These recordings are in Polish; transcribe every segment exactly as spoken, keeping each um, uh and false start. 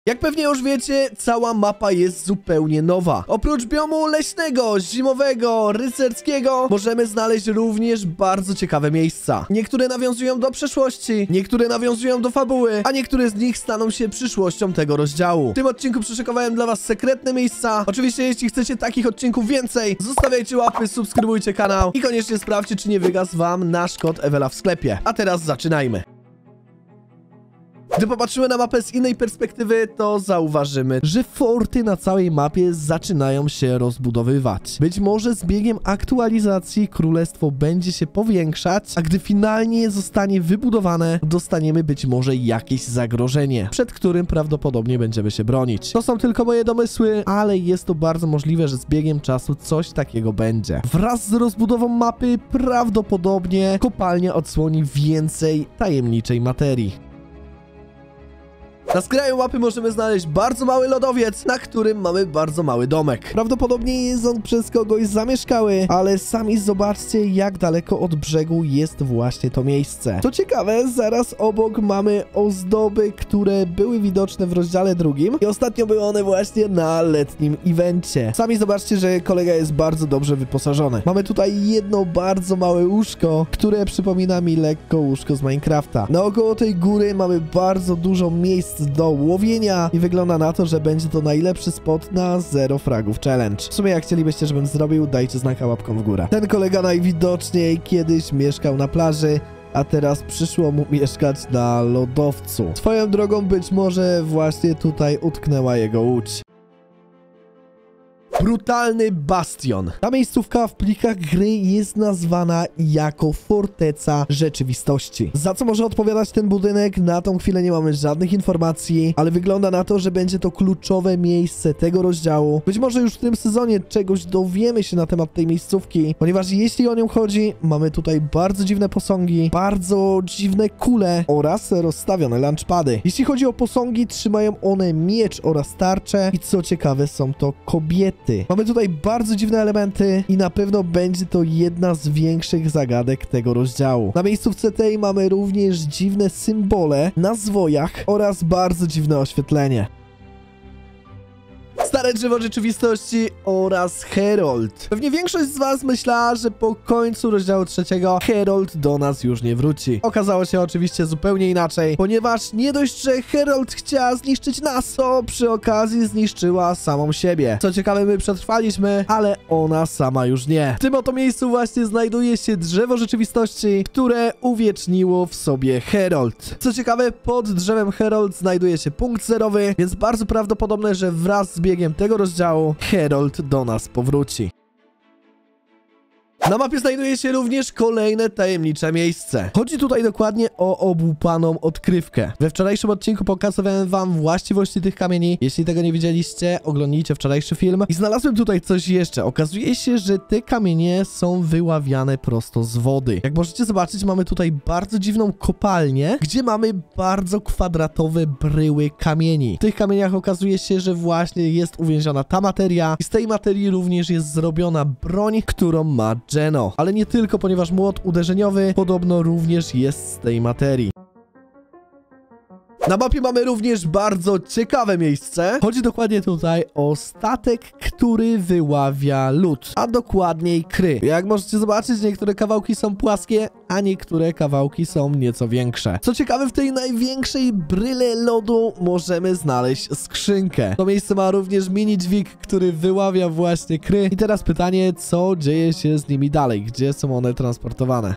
Jak pewnie już wiecie, cała mapa jest zupełnie nowa. Oprócz biomu leśnego, zimowego, rycerskiego, możemy znaleźć również bardzo ciekawe miejsca. Niektóre nawiązują do przeszłości, niektóre nawiązują do fabuły, a niektóre z nich staną się przyszłością tego rozdziału. W tym odcinku przyszykowałem dla was sekretne miejsca. Oczywiście, jeśli chcecie takich odcinków więcej, zostawiajcie łapy, subskrybujcie kanał i koniecznie sprawdźcie, czy nie wygasł wam nasz kod Ewela w sklepie. A teraz zaczynajmy. Gdy popatrzymy na mapę z innej perspektywy, to zauważymy, że forty na całej mapie zaczynają się rozbudowywać. Być może z biegiem aktualizacji królestwo będzie się powiększać, a gdy finalnie zostanie wybudowane, dostaniemy być może jakieś zagrożenie, przed którym prawdopodobnie będziemy się bronić. To są tylko moje domysły, ale jest to bardzo możliwe, że z biegiem czasu coś takiego będzie. Wraz z rozbudową mapy prawdopodobnie kopalnia odsłoni więcej tajemniczej materii. Na skraju mapy możemy znaleźć bardzo mały lodowiec, na którym mamy bardzo mały domek. Prawdopodobnie jest on przez kogoś zamieszkały, ale sami zobaczcie, jak daleko od brzegu jest właśnie to miejsce. Co ciekawe, zaraz obok mamy ozdoby, które były widoczne w rozdziale drugim i ostatnio były one właśnie na letnim evencie. Sami zobaczcie, że kolega jest bardzo dobrze wyposażony. Mamy tutaj jedno bardzo małe łóżko, które przypomina mi lekko łóżko z Minecrafta. Naokoło tej góry mamy bardzo dużo miejsc do łowienia i wygląda na to, że będzie to najlepszy spot na zero fragów challenge. W sumie jak chcielibyście, żebym zrobił, dajcie znaka łapką w górę. Ten kolega najwidoczniej kiedyś mieszkał na plaży, a teraz przyszło mu mieszkać na lodowcu. Swoją drogą być może właśnie tutaj utknęła jego łódź. Brutalny bastion. Ta miejscówka w plikach gry jest nazwana jako forteca rzeczywistości. Za co może odpowiadać ten budynek? Na tą chwilę nie mamy żadnych informacji, ale wygląda na to, że będzie to kluczowe miejsce tego rozdziału. Być może już w tym sezonie czegoś dowiemy się na temat tej miejscówki, ponieważ jeśli o nią chodzi, mamy tutaj bardzo dziwne posągi, bardzo dziwne kule oraz rozstawione launchpady. Jeśli chodzi o posągi, trzymają one miecz oraz tarczę i co ciekawe, są to kobiety. Mamy tutaj bardzo dziwne elementy i na pewno będzie to jedna z większych zagadek tego rozdziału. Na miejscówce tej mamy również dziwne symbole na zwojach oraz bardzo dziwne oświetlenie. Stare drzewo rzeczywistości oraz Herold. Pewnie większość z was myślała, że po końcu rozdziału trzeciego Herold do nas już nie wróci. Okazało się oczywiście zupełnie inaczej, ponieważ nie dość, że Herold chciała zniszczyć nas, to przy okazji zniszczyła samą siebie. Co ciekawe, my przetrwaliśmy, ale ona sama już nie. W tym oto miejscu właśnie znajduje się drzewo rzeczywistości, które uwieczniło w sobie Herold. Co ciekawe, pod drzewem Herold znajduje się punkt zerowy, więc bardzo prawdopodobne, że wraz z biegiem tego rozdziału Herold do nas powróci. Na mapie znajduje się również kolejne tajemnicze miejsce. Chodzi tutaj dokładnie o obłupaną odkrywkę. We wczorajszym odcinku pokazywałem wam właściwości tych kamieni. Jeśli tego nie widzieliście, oglądnijcie wczorajszy film. I znalazłem tutaj coś jeszcze. Okazuje się, że te kamienie są wyławiane prosto z wody. Jak możecie zobaczyć, mamy tutaj bardzo dziwną kopalnię, gdzie mamy bardzo kwadratowe bryły kamieni. W tych kamieniach okazuje się, że właśnie jest uwięziona ta materia i z tej materii również jest zrobiona broń, którą ma Geno. Ale nie tylko, ponieważ młot uderzeniowy podobno również jest z tej materii. Na mapie mamy również bardzo ciekawe miejsce. Chodzi dokładnie tutaj o statek, który wyławia lód, a dokładniej kry. Jak możecie zobaczyć, niektóre kawałki są płaskie, a niektóre kawałki są nieco większe. Co ciekawe, w tej największej bryle lodu możemy znaleźć skrzynkę. To miejsce ma również mini dźwig, który wyławia właśnie kry. I teraz pytanie, co dzieje się z nimi dalej? Gdzie są one transportowane?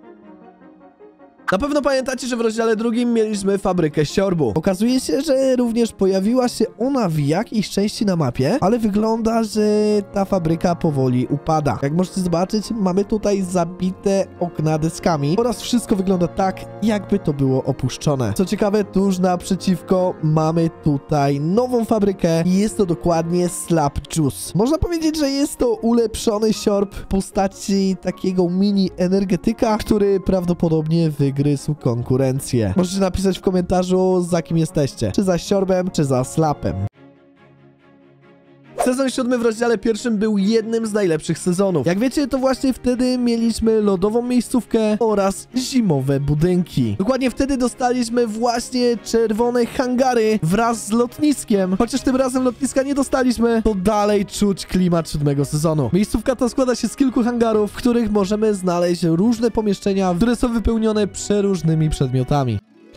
Na pewno pamiętacie, że w rozdziale drugim mieliśmy fabrykę siorbu. Okazuje się, że również pojawiła się ona w jakiejś części na mapie, ale wygląda, że ta fabryka powoli upada. Jak możecie zobaczyć, mamy tutaj zabite okna deskami oraz wszystko wygląda tak, jakby to było opuszczone. Co ciekawe, tuż naprzeciwko mamy tutaj nową fabrykę i jest to dokładnie Slap Juice. Można powiedzieć, że jest to ulepszony siorb w postaci takiego mini energetyka, który prawdopodobnie wygra gryzł konkurencję. Możecie napisać w komentarzu, za kim jesteście. Czy za siorbem, czy za slapem. Sezon siódmy w rozdziale pierwszym był jednym z najlepszych sezonów. Jak wiecie, to właśnie wtedy mieliśmy lodową miejscówkę oraz zimowe budynki. Dokładnie wtedy dostaliśmy właśnie czerwone hangary wraz z lotniskiem. Chociaż tym razem lotniska nie dostaliśmy, to dalej czuć klimat siódmego sezonu. Miejscówka ta składa się z kilku hangarów, w których możemy znaleźć różne pomieszczenia, które są wypełnione przeróżnymi przedmiotami.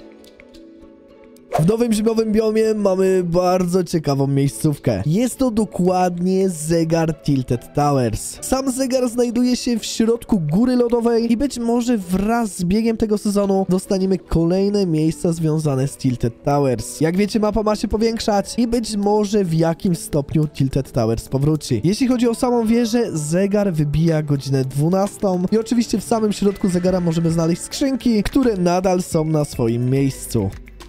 W nowym zimowym biomie mamy bardzo ciekawą miejscówkę. Jest to dokładnie zegar Tilted Towers. Sam zegar znajduje się w środku góry lodowej i być może wraz z biegiem tego sezonu dostaniemy kolejne miejsca związane z Tilted Towers. Jak wiecie, mapa ma się powiększać i być może w jakimś stopniu Tilted Towers powróci. Jeśli chodzi o samą wieżę, zegar wybija godzinę dwunastą i oczywiście w samym środku zegara możemy znaleźć skrzynki, które nadal są na swoim miejscu.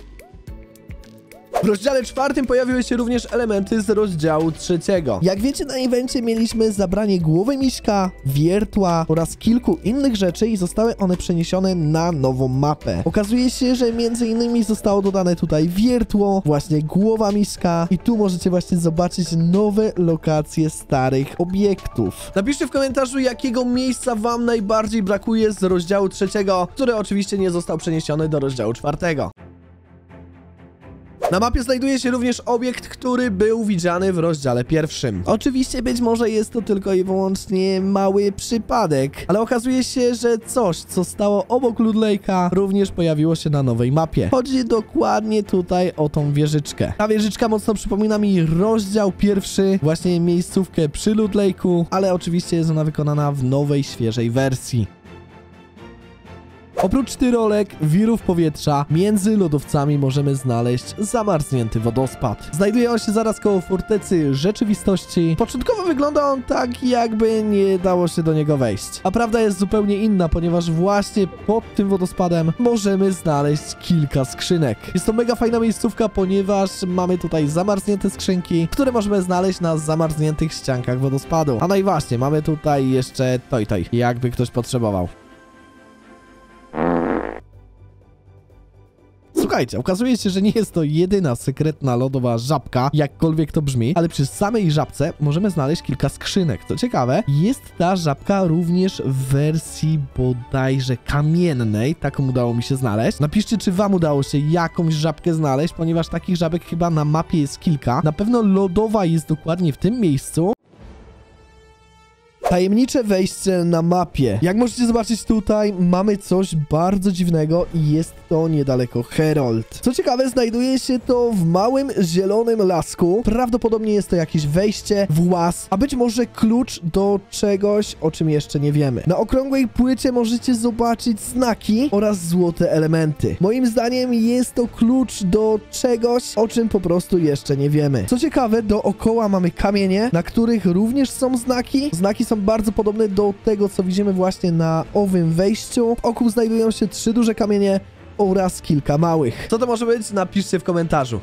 W rozdziale czwartym pojawiły się również elementy z rozdziału trzeciego. Jak wiecie, na evencie mieliśmy zabranie głowy miśka, wiertła oraz kilku innych rzeczy i zostały one przeniesione na nową mapę. Okazuje się, że między innymi zostało dodane tutaj wiertło, właśnie głowa miśka i tu możecie właśnie zobaczyć nowe lokacje starych obiektów. Napiszcie w komentarzu, jakiego miejsca wam najbardziej brakuje z rozdziału trzeciego, który oczywiście nie został przeniesiony do rozdziału czwartego. Na mapie znajduje się również obiekt, który był widziany w rozdziale pierwszym. Oczywiście być może jest to tylko i wyłącznie mały przypadek, ale okazuje się, że coś, co stało obok Loot Lake'a, również pojawiło się na nowej mapie. Chodzi dokładnie tutaj o tą wieżyczkę. Ta wieżyczka mocno przypomina mi rozdział pierwszy, właśnie miejscówkę przy Loot Lake'u, ale oczywiście jest ona wykonana w nowej, świeżej wersji. Oprócz tyrolek, wirów powietrza, między lodowcami możemy znaleźć zamarznięty wodospad. Znajduje on się zaraz koło fortecy rzeczywistości. Początkowo wygląda on tak, jakby nie dało się do niego wejść. A prawda jest zupełnie inna, ponieważ właśnie pod tym wodospadem możemy znaleźć kilka skrzynek. Jest to mega fajna miejscówka, ponieważ mamy tutaj zamarznięte skrzynki, które możemy znaleźć na zamarzniętych ściankach wodospadu. A no i właśnie, mamy tutaj jeszcze toj toj, jakby ktoś potrzebował. Słuchajcie, okazuje się, że nie jest to jedyna sekretna lodowa żabka, jakkolwiek to brzmi, ale przy samej żabce możemy znaleźć kilka skrzynek. Co ciekawe, jest ta żabka również w wersji bodajże kamiennej, taką udało mi się znaleźć. Napiszcie, czy wam udało się jakąś żabkę znaleźć, ponieważ takich żabek chyba na mapie jest kilka. Na pewno lodowa jest dokładnie w tym miejscu. Tajemnicze wejście na mapie. Jak możecie zobaczyć tutaj, mamy coś bardzo dziwnego i jest to niedaleko Herold. Co ciekawe, znajduje się to w małym, zielonym lasku. Prawdopodobnie jest to jakieś wejście, włas, a być może klucz do czegoś, o czym jeszcze nie wiemy. Na okrągłej płycie możecie zobaczyć znaki oraz złote elementy. Moim zdaniem jest to klucz do czegoś, o czym po prostu jeszcze nie wiemy. Co ciekawe, dookoła mamy kamienie, na których również są znaki. Znaki są bardzo podobne do tego, co widzimy właśnie na owym wejściu. Wokół znajdują się trzy duże kamienie oraz kilka małych. Co to może być? Napiszcie w komentarzu.